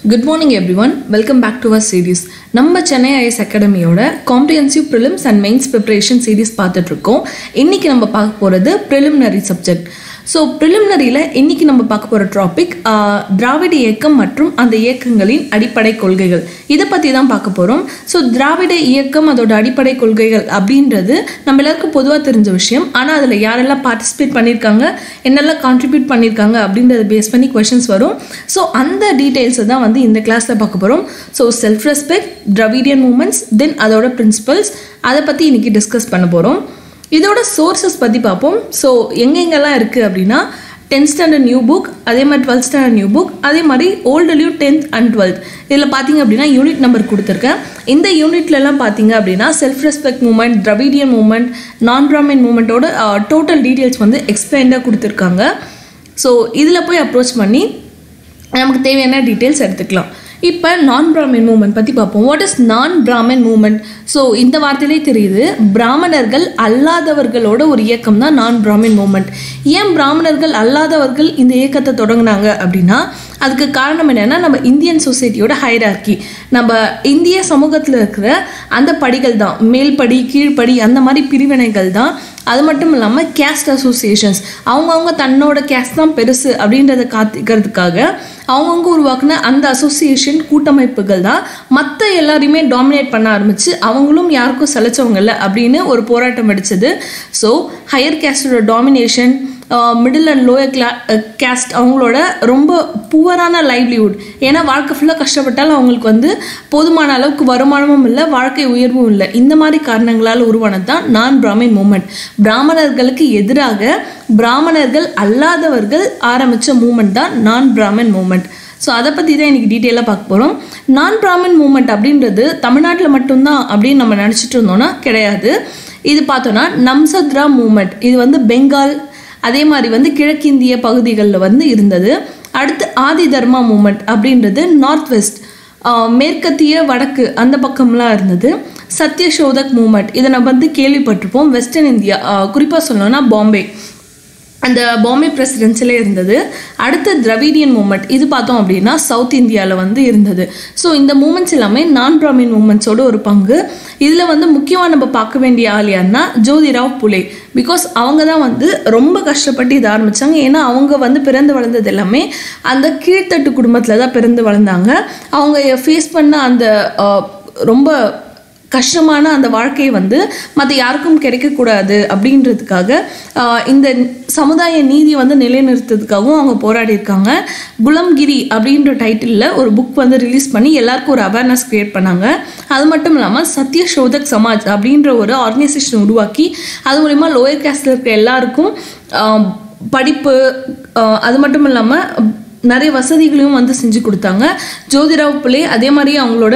Good morning everyone. Welcome back to our series. நம்ம Chennai IAS அகாடமியோட comprehensive prelims and mains preparation series பார்த்துட்டு இருக்கோம். இன்னைக்கு நம்ம பார்க்க போகிறது ப்ரிலிமினரி சப்ஜெக்ட். ஸோ ப்ரிலிமினரியில் இன்னைக்கு நம்ம பார்க்க போகிற டாபிக் திராவிட இயக்கம் மற்றும் அந்த இயக்கங்களின் அடிப்படை கொள்கைகள். இதை பற்றி தான் பார்க்க போகிறோம். ஸோ திராவிட இயக்கம் அதோட அடிப்படை கொள்கைகள் அப்படின்றது நம்ம எல்லாருக்கும் பொதுவாக தெரிஞ்ச விஷயம். ஆனால் அதில் யாரெல்லாம் பார்ட்டிசிபேட் பண்ணியிருக்காங்க, என்னெல்லாம் கான்ட்ரிபியூட் பண்ணியிருக்காங்க அப்படின்றத பேஸ் பண்ணி கொஷின்ஸ் வரும். ஸோ அந்த டீட்டெயில்ஸை தான் வந்து இந்த கிளாஸில் பார்க்க போகிறோம். So self respect, Dravidian movements, then அதோட பிரின்சிபல்ஸ், அதை பற்றி இன்னைக்கு டிஸ்கஸ் பண்ண போகிறோம். இதோட சோர்ஸஸ் பற்றி பார்ப்போம். ஸோ எங்கெங்கெல்லாம் இருக்குது அப்படின்னா 10th ஸ்டாண்டர்ட் நியூ புக், அதே மாதிரி 12th ஸ்டாண்டர்ட் நியூ புக், அதே மாதிரி ஓல்டுலையும் 10th and 12th. இதில் பார்த்தீங்க அப்படின்னா யூனிட் நம்பர் கொடுத்துருக்கேன். இந்த யூனிட்லலாம் பார்த்தீங்க அப்படின்னா self respect movement, Dravidian movement, non Brahmin மூமெண்ட்டோட total details வந்து எக்ஸ்பிளைண்டாக கொடுத்துருக்காங்க. ஸோ இதில் போய் அப்ரோச் பண்ணி நமக்கு தேவையான டீட்டெயில்ஸ் எடுத்துக்கலாம். இப்போ நான் பிராமின் மூமெண்ட் பற்றி பார்ப்போம். வாட் இஸ் நான் பிராமின் மூமெண்ட்? ஸோ இந்த வார்த்தையிலே தெரியுது, பிராமணர்கள் அல்லாதவர்களோட ஒரு இயக்கம் தான் நான் பிராமின் மூமெண்ட். ஏன் பிராமணர்கள் அல்லாதவர்கள் இந்த இயக்கத்தை தொடங்கினாங்க அப்படின்னா அதுக்கு காரணம் என்னென்னா நம்ம இந்தியன் சொசைட்டியோட ஹைரார்கி, நம்ம இந்திய சமூகத்தில் இருக்கிற அந்த படிகள் தான், மேல்படி கீழ்ப்படி அந்த மாதிரி பிரிவினைகள் தான். அது மட்டும் இல்லாமல் கேஸ்ட் அசோசியேஷன்ஸ், அவங்கவுங்க தன்னோட கேஸ்ட் தான் பெருசு அப்படின்றத காத்திக்கிறதுக்காக அவங்கவுங்க உருவாக்குன அந்த அசோசியேஷன் கூட்டமைப்புகள் தான் மற்ற எல்லாரையுமே டாமினேட் பண்ண ஆரம்பிச்சு அவங்களும் யாருக்கும் சலைச்சவங்க இல்லை அப்படின்னு ஒரு போராட்டம் அடிச்சது. ஸோ ஹையர் கேஸ்டோட domination, middle and lower caste அவங்களோட ரொம்ப புவரான லைவ்லிஹுட், ஏன்னா வாழ்க்கை ஃபுல்லாக கஷ்டப்பட்டாலும் அவங்களுக்கு வந்து போதுமான அளவுக்கு வருமானமும் இல்லை, வாழ்க்கை உயர்வும் இல்லை, இந்த மாதிரி காரணங்களால் உருவானது தான் நான் பிராமின் மூமெண்ட். பிராமணர்களுக்கு எதிராக பிராமணர்கள் அல்லாதவர்கள் ஆரம்பித்த மூமெண்ட் தான் நான் பிராமின் மூமெண்ட். ஸோ அதை பற்றி தான் இன்றைக்கி டீட்டெயிலாக பார்க்க போகிறோம். நான் பிராமின் மூமெண்ட் அப்படின்றது தமிழ்நாட்டில் மட்டும்தான் அப்படின்னு நம்ம நினச்சிட்டு இருந்தோன்னா கிடையாது. இது பார்த்தோன்னா நம்சத்ரா மூமெண்ட், இது வந்து பெங்கால், அதே மாதிரி வந்து கிழக்கிந்திய பகுதிகளில் வந்து இருந்தது. அடுத்து ஆதி தர்மா மூமெண்ட் அப்படின்றது நார்த் வெஸ்ட், மேற்கத்திய வடக்கு அந்த பக்கம்லாம் இருந்தது. சத்யசோதக் மூமெண்ட், இதை நம்ம வந்து கேள்விப்பட்டிருப்போம். வெஸ்டர்ன் இந்தியா, குறிப்பாக சொல்லணும்னா பாம்பே, அந்த பாம்பே பிரசிடென்சிலே இருந்தது. அடுத்து திராவிடியன் மூமெண்ட், இது பார்த்தோம் அப்படின்னா சவுத் இந்தியாவில் வந்து இருந்தது. ஸோ இந்த மூமெண்ட்ஸ் எல்லாமே நான் பிராமின் மூமெண்ட்ஸோட ஒரு பங்கு. இதில் வந்து முக்கியமாக நம்ம பார்க்க வேண்டிய ஆள் யாருன்னா ஜோதிராவ் புலே. பிகாஸ் அவங்க தான் வந்து ரொம்ப கஷ்டப்பட்டு இதை ஆரம்பித்தாங்க. ஏன்னா அவங்க வந்து பிறந்து வளர்ந்தது எல்லாமே அந்த கீழ்த்தட்டு குடும்பத்தில் தான் பிறந்து வளர்ந்தாங்க. அவங்க ஃபேஸ் பண்ண அந்த ரொம்ப கஷ்டமான அந்த வாழ்க்கையை வந்து மற்ற யாருக்கும் கிடைக்கக்கூடாது அப்படின்றதுக்காக இந்த சமுதாய நீதி வந்து நிலைநிறுத்ததுக்காகவும் அவங்க போராடி இருக்காங்க. குலம்கிரி அப்படின்ற டைட்டிலில் ஒரு புக் வந்து ரிலீஸ் பண்ணி எல்லாருக்கும் ஒரு அவேர்னஸ் கிரியேட் பண்ணாங்க. அது மட்டும் இல்லாமல் சத்யசோதக் சமாஜ் அப்படின்ற ஒரு ஆர்கனைசேஷன் உருவாக்கி அது மூலிமா லோயர் கேஸ்டில் இருக்கிற எல்லாருக்கும் படிப்பு, அது மட்டும் இல்லாமல் நிறைய வசதிகளையும் வந்து செஞ்சு கொடுத்தாங்க. ஜோதிராவ் புலே அதே மாதிரி அவங்களோட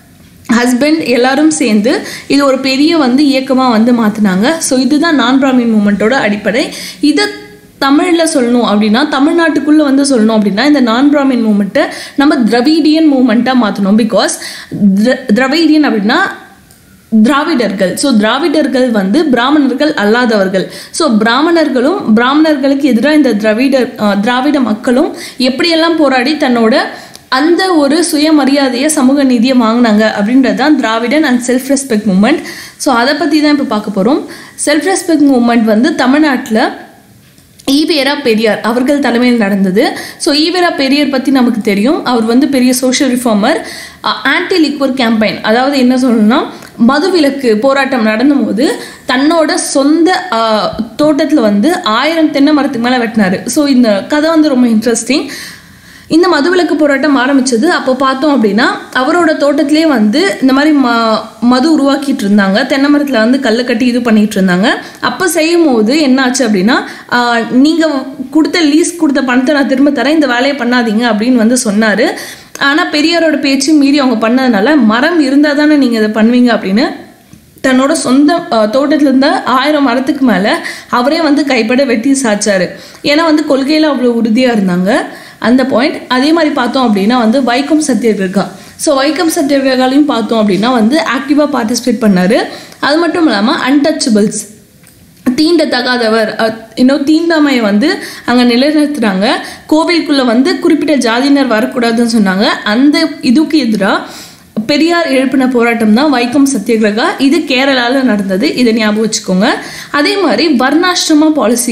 ஹஸ்பண்ட் எல்லாரும் சேர்ந்து இது ஒரு பெரிய வந்து இயக்கமாக வந்து மாற்றினாங்க. ஸோ இதுதான் நான் பிராமின் மூமெண்ட்டோட அடிப்படை. இதை தமிழில் சொல்லணும் அப்படின்னா, தமிழ்நாட்டுக்குள்ளே வந்து சொல்லணும் அப்படின்னா இந்த நான் பிராமின் மூமெண்ட்டை நம்ம திராவிடியன் மூமெண்ட்டாக மாற்றணும். பிகாஸ் திராவிடியன் அப்படின்னா திராவிடர்கள். ஸோ திராவிடர்கள் வந்து பிராமணர்கள் அல்லாதவர்கள். ஸோ பிராமணர்களுக்கு எதிராக இந்த திராவிட மக்களும் எப்படியெல்லாம் போராடி தன்னோட அந்த ஒரு சுயமரியாதையை சமூக நீதியை வாங்கினாங்க அப்படின்றது தான் Dravidian and self respect movement. So அதை பற்றி தான் இப்போ பார்க்க போகிறோம். செல்ஃப் ரெஸ்பெக்ட் மூமெண்ட் வந்து தமிழ்நாட்டில் ஈவேரா பெரியார் அவர்கள் தலைமையில் நடந்தது. ஸோ ஈவேரா பெரியார் பற்றி நமக்கு தெரியும். அவர் வந்து பெரிய social reformer. Anti liquor campaign, அதாவது என்ன சொல்லணும்னா மதுவிலக்கு போராட்டம் நடந்தும்போது தன்னோட சொந்த தோட்டத்தில் வந்து 1000 தென்னை மரத்துக்கு மேலே வெட்டினார். ஸோ இந்த கதை வந்து ரொம்ப இன்ட்ரெஸ்டிங். இந்த மதுவிலக்கு போராட்டம் ஆரம்பித்தது அப்போ பார்த்தோம் அப்படின்னா அவரோட தோட்டத்திலே வந்து இந்த மாதிரி மது உருவாக்கிட்டு இருந்தாங்க. தென்னை மரத்தில் வந்து கல் கட்டி இது பண்ணிகிட்டு இருந்தாங்க. அப்போ செய்யும் போது என்ன ஆச்சு அப்படின்னா, நீங்கள் லீஸ் கொடுத்த பணத்தை நான் திரும்ப தரேன், இந்த வேலையை பண்ணாதீங்க அப்படின்னு வந்து சொன்னார். ஆனால் பெரியாரோட பேச்சு மீறி அவங்க பண்ணதுனால மரம் இருந்தால் தானே நீங்கள் இதை பண்ணுவீங்க அப்படின்னு தன்னோட சொந்த தோட்டத்தில் இருந்த 1000 மரத்துக்கு மேலே அவரே வந்து கைப்பட வெட்டி சாச்சாரு. ஏன்னா வந்து கொள்கையில் அவ்வளோ உறுதியாக இருந்தாங்க அந்த பாயிண்ட். அதே மாதிரி பார்த்தோம் அப்படின்னா வந்து வைக்கம் சத்யாகிரகா. ஸோ வைக்கம் சத்யாகிரகாலையும் பார்த்தோம் அப்படின்னா வந்து ஆக்டிவாக பார்ட்டிசிபேட் பண்ணார். அது மட்டும் இல்லாமல் அன்டச்சபிள்ஸ், தீண்டத்தகாதவர் இன்னும் தீண்டாமையை வந்து அங்கே நிலைநிறுத்துறாங்க. கோவிலுக்குள்ள வந்து குறிப்பிட்ட ஜாதியினர் வரக்கூடாதுன்னு சொன்னாங்க. அந்த இதுக்கு எதிராக பெரியார் எழுப்பின போராட்டம் தான் வைக்கம் சத்தியகிரகா. இது கேரளாவில் நடந்தது, இதை ஞாபகம் வச்சுக்கோங்க. அதே மாதிரி வர்ணாசிரம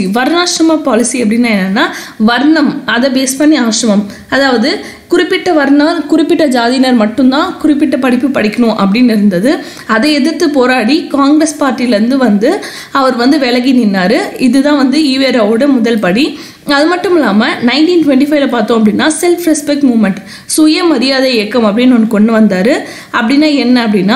பாலிசி அப்படின்னா என்னன்னா, வர்ணம் அதை பேஸ் பண்ணி ஆசிரமம், அதாவது குறிப்பிட்ட வர்ணம் குறிப்பிட்ட ஜாதியினர் மட்டும்தான் குறிப்பிட்ட படிப்பு படிக்கணும் அப்படின்னு இருந்தது. அதை எதிர்த்து போராடி காங்கிரஸ் பார்ட்டிலேருந்து வந்து அவர் வந்து விலகி நின்னாரு. இதுதான் வந்து ஈவேராவோட முதல் படி. அது மட்டும் இல்லாமல் 1925 பார்த்தோம் அப்படின்னா செல்ஃப் ரெஸ்பெக்ட் மூமெண்ட், சுயமரியாதை இயக்கம் அப்படின்னு ஒன்று கொண்டு வந்தார். அப்படின்னா என்ன அப்படின்னா,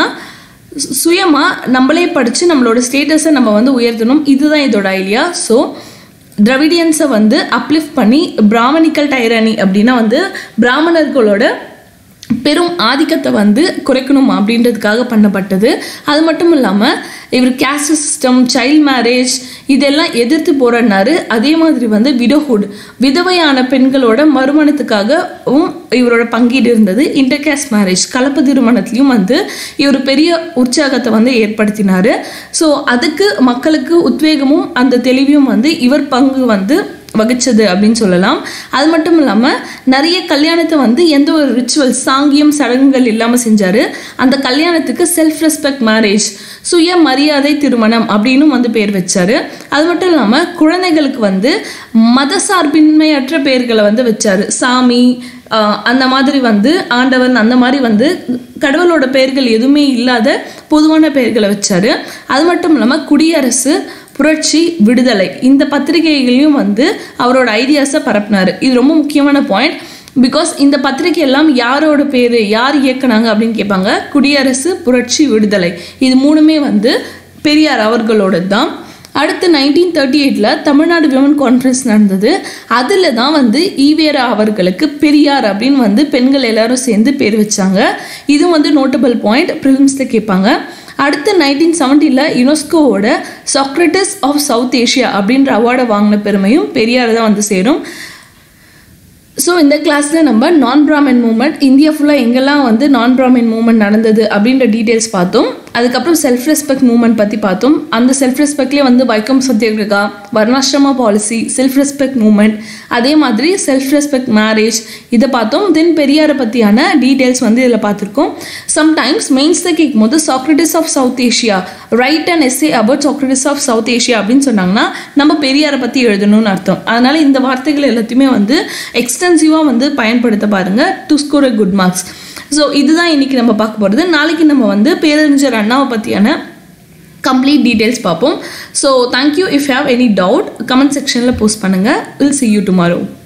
சுயமாக நம்மளே படித்து நம்மளோட ஸ்டேட்டஸை நம்ம வந்து உயர்த்தணும். இதுதான் இதோட ஐடியா. ஸோ திராவிடியன்ஸை வந்து அப்லிஃப்ட் பண்ணி பிராமணிக்கல் டைரானி அப்படின்னா வந்து பிராமணர்களோட பெரும் ஆதிக்கத்தை வந்து குறைக்கணும் அப்படின்றதுக்காக பண்ணப்பட்டது. அது மட்டும் இல்லாமல் இவர் கேஸ்ட் சிஸ்டம், சைல்ட் மேரேஜ் இதெல்லாம் எதிர்த்து போராடினாரு. அதே மாதிரி வந்து விடோஹுட், விதவையான பெண்களோட மறுமணத்துக்காகவும் இவரோட பங்கீடு இருந்தது. இன்டர்காஸ்ட் மேரேஜ், கலப்பு திருமணத்திலையும் வந்து இவர் பெரிய உற்சாகத்தை வந்து ஏற்படுத்தினார். ஸோ அதுக்கு மக்களுக்கு உத்வேகமும் அந்த தெளிவையும் வந்து இவர் பங்கு வந்து வகிச்சது அப்படின்னு சொல்லலாம். அது மட்டும் இல்லாமல் நிறைய கல்யாணத்தை வந்து எந்த ஒரு ரிச்சுவல் சாங்கியம் சடங்குகள் இல்லாமல் செஞ்சார். அந்த கல்யாணத்துக்கு செல்ஃப் ரெஸ்பெக்ட் மேரேஜ், சுய மரியாதை திருமணம் அப்படின்னு வந்து பேர் வச்சார். அது மட்டும் இல்லாமல் குழந்தைகளுக்கு வந்து மத சார்பின்மையற்ற பெயர்களை வந்து வச்சார். சாமி அந்த மாதிரி வந்து ஆண்டவன் அந்த மாதிரி வந்து கடவுளோட பெயர்கள் எதுவுமே இல்லாத பொதுவான பெயர்களை வச்சார். அது மட்டும் இல்லாமல் குடியரசு, புரட்சி, விடுதலை இந்த பத்திரிகைகளையும் வந்து அவரோட ஐடியாஸை பரப்பினார். இது ரொம்ப முக்கியமான பாயிண்ட். பிகாஸ் இந்த பத்திரிகை எல்லாம் யாரோட பேர், யார் இயக்குனாங்க அப்படின்னு கேட்பாங்க. குடியரசு, புரட்சி, விடுதலை இது மூணுமே வந்து பெரியார் அவர்களோட தான். அடுத்து 1938 தமிழ்நாடு விமன் கான்ஃபரன்ஸ் நடந்தது. அதில் தான் வந்து ஈவேரா அவர்களுக்கு பெரியார் அப்படின்னு வந்து பெண்கள் எல்லாரும் சேர்ந்து பேர் வச்சாங்க. இது வந்து நோட்டபிள் பாயிண்ட், ப்ரிலிம்ஸில் கேட்பாங்க. அடுத்து 1970 யுனெஸ்கோவோட சாக்ரட்டிஸ் ஆஃப் சவுத் ஏஷியா அப்படின்ற அவார்டை வாங்கின பெருமையும் பெரியார் தான் வந்து சேரும். ஸோ இந்த கிளாஸில் நம்ம நான் பிராமின் மூமெண்ட், இந்தியா ஃபுல்லாக எங்கெல்லாம் வந்து நான் பிராமின் மூமெண்ட் நடந்தது அப்படின்ற டீட்டெயில்ஸ் பார்த்தோம். அதுக்கப்புறம் செல்ஃப் ரெஸ்பெக்ட் மூமெண்ட் பற்றி பார்த்தோம். அந்த செல்ஃப் ரெஸ்பெக்ட்லேயே வந்து வைக்கம் சத்தியகிரகா, வர்ணாசிரம பாலிசி, செல்ஃப் ரெஸ்பெக்ட் மூமெண்ட், அதே மாதிரி செல்ஃப் ரெஸ்பெக்ட் மேரேஜ் இதை பார்த்தோம். தென் பெரியாரை பற்றியான டீட்டெயில்ஸ் வந்து இதில் பார்த்துருக்கோம். சம்டைம்ஸ் மெயின்ஸில் கேட்கும் போது Socrates of South Asia, write and essay about Socrates of South Asia அப்படின்னு சொன்னாங்கன்னா நம்ம பெரியாரை பற்றி எழுதணும்னு அர்த்தம். அதனால் இந்த வார்த்தைகள் எல்லாத்தையுமே வந்து எக்ஸ்டென்சிவாக வந்து பயன்படுத்த பாருங்கள் to score a good marks. So இதுதான் இன்னைக்கு நம்ம பார்க்க போகிறது. நாளைக்கு நம்ம வந்து பேரறிஞர் அண்ணாவை பற்றியான கம்ப்ளீட் டீட்டெயில்ஸ் பார்ப்போம். So thank you. If you have any doubt comment செக்ஷனில் போஸ்ட் பண்ணுங்கள். Will see you tomorrow.